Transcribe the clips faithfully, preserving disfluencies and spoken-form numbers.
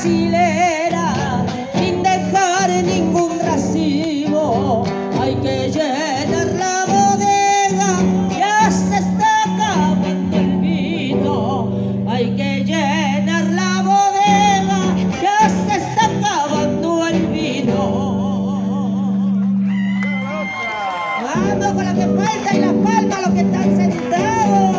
hilera sin dejar ningún racimo. Hay que llenar la bodega, ya se está acabando el vino. Hay que llenar la bodega, ya se está acabando el vino. Vamos con lo que falta y la palma a los que están sentados.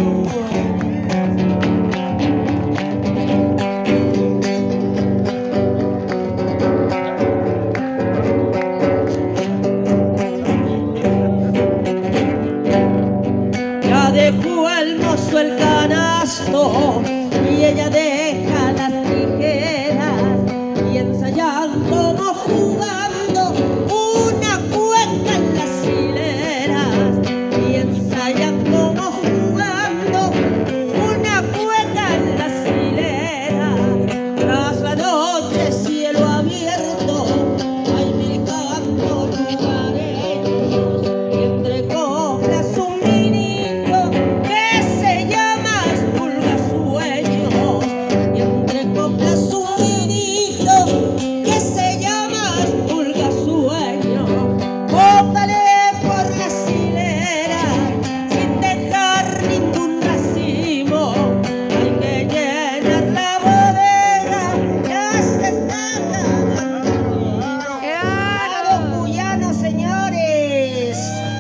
Ya dejó el mozo el canasto y ella deja las tijeras y ensayan como jugando una cueca en las hileras, y ensayan como jugando una cueca en las hileras. Tras la noche cielo abierto hay mil cantos lugareños y entre coplas un vinito que se llama Espulgasueños, y entre coplas un vinito que se llama Espulgasueños. Bótale por las hileras sin dejar ningún racimo. Hay que llenar la bodega, ya se está acabando. ¡Claro, cuyano, señores!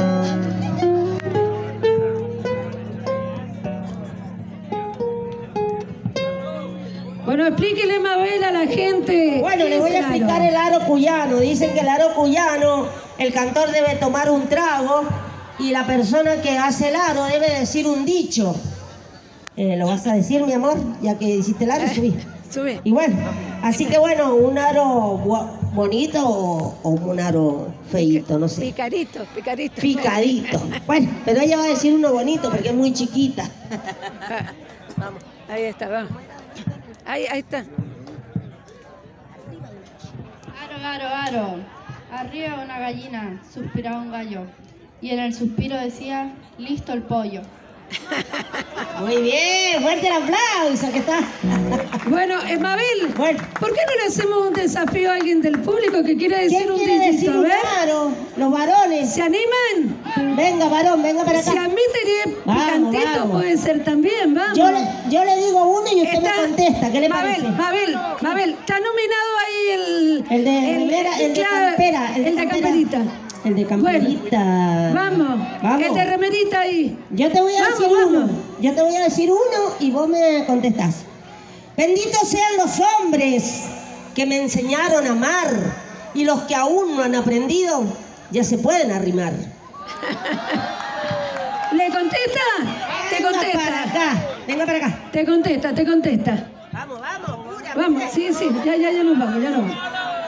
Bueno, explíquele, Mabel, a la gente. Bueno, les voy a explicar el aro cuyano. Dicen que el aro cuyano, el cantor debe tomar un trago y la persona que hace el aro debe decir un dicho. Eh, ¿Lo vas a decir, mi amor? Ya que hiciste el aro, subí. Sube. Y bueno, así que bueno, un aro bo- bonito o, o un aro feíto, no sé. Picarito, picarito. Picadito. Bueno, pero ella va a decir uno bonito porque es muy chiquita. Vamos, ahí está, vamos. Ahí, ahí está. Aro, aro, aro. Arriba una gallina, suspiraba un gallo. Y en el suspiro decía, listo el pollo. Muy bien, fuerte el aplauso que está. Bueno, eh, Mabel, Bueno. ¿por qué no le hacemos un desafío a alguien del público que quiera decir ¿Quién un quiere decir dichito? A un ver, aro? Los varones. ¿se animan? Venga, varón, venga para acá. Si admite Vamos, picantito vamos. puede ser también, vamos. Yo le, yo le digo uno y usted Está- me contesta. ¿Qué le Mabel, parece? Mabel, Mabel, está nominado ahí el... El de remera, el de claro, campera, el de El de campera. camperita. El de camperita. Vamos, Vamos. el de remerita ahí. Yo te voy a Vamos, decir uno. vamos. Yo te voy a decir uno y vos me contestás. Benditos sean los hombres que me enseñaron a amar, y los que aún no han aprendido ya se pueden arrimar. ¿Le contesta? Te Venga contesta. para acá. Venga para acá. Te contesta, te contesta. Vamos, vamos, pura. Vamos, sí, sí, ya, ya, ya nos vamos, ya nos vamos.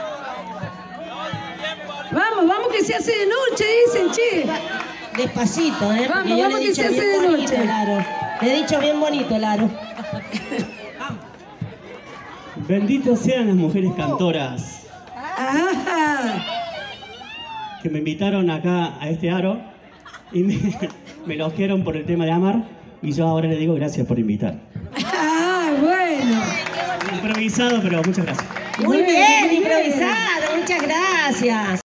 Vamos, vamos que se hace de noche, dicen, che. Despacito, ¿eh? Vamos, Porque yo vamos le he que dicho se hace bien de bonito noche. el aro. Le he dicho bien bonito el aro. Benditos sean las mujeres cantoras Ajá. que me invitaron acá a este aro y me, me elogiaron por el tema de amar, y yo ahora le digo gracias por invitar. Ah, bueno. Improvisado, pero muchas gracias. Muy bien, bien. improvisado. Muchas gracias.